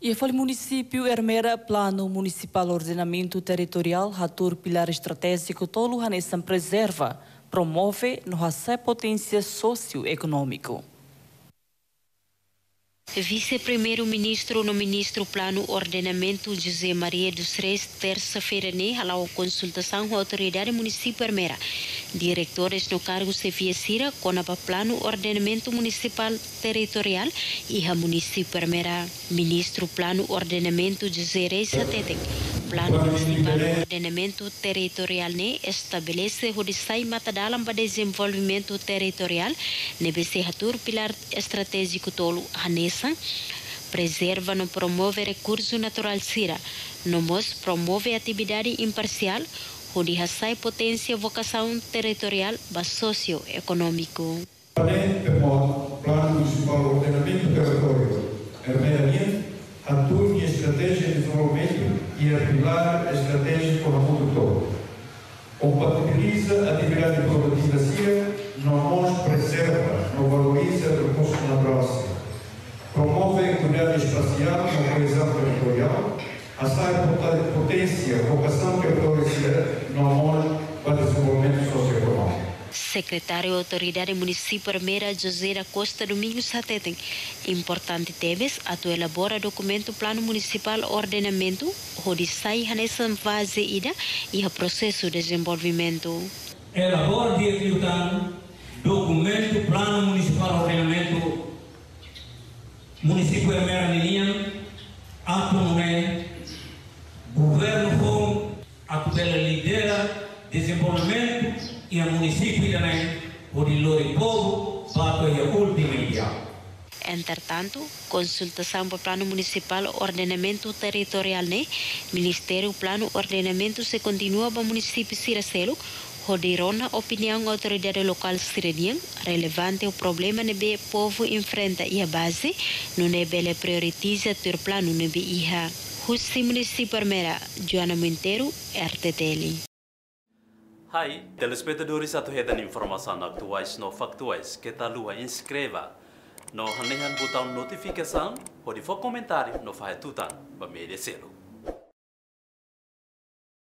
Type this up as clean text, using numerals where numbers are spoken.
E foi o município Ermera Plano Municipal Ordenamento Territorial Ratur Pilar Estratégico Tolu Hanessan Preserva promove no Hassé Potência Socioeconômico. Vice-primeiro-ministro no Ministro Plano Ordenamento José Maria dos Reis, terça-feira, a consultação com a autoridade municipal Ermera. Diretores no cargo se viesira com o Plano Ordenamento Municipal Territorial e a município Ermera. Ministro Plano Ordenamento José Reis Sateten. Plano Municipal Ordenamento Territorial estabelece o design matadalam para desenvolvimento territorial nesse Ratur Pilar Estratégico Tolu Hanessa. Preserva no promove recurso natural sira, nomos promove atividade imparcial, onde sai potência vocação territorial ba socioeconômico. Plano Municipal Ordenamento Territorial, Ermera atua em estratégia de desenvolvimento e articular a estratégia para o mundo todo. Compatibiliza a atividade produtiva sira, não preserva, não valoriza recursos naturais. Promove a equidade espacial na coesão territorial, a potência, vocação territorial no para o desenvolvimento socioeconômico. Secretário da Autoridade Municipal Ermera José da Costa Domingos Sateten. Importante temas a elabora documento Plano Municipal Ordenamento, onde sai nessa fase ida e o processo de desenvolvimento. Elabora de executar documento Plano Municipal Ordenamento Município Ermera Ninian, atualmente governo com a lidera desenvolvimento e a município também onde o povo vai a última ideia. Entretanto, consultação para o Plano Municipal Ordenamento Territorial, Ministério Plano Ordenamento se continua para o município Siracelo, onde a opinião da autoridade local sirenian relevante o problema que o povo enfrenta e a base não é bela prioriza o plano nebe iha. Husi Município Ermera, Joana Monteiro, RTTL. Hai, telespectadores atuhedan informação atuais no factuais que tá lua inscreva no hanehan botão notificação ou de for comentário no faz tutan para merecer.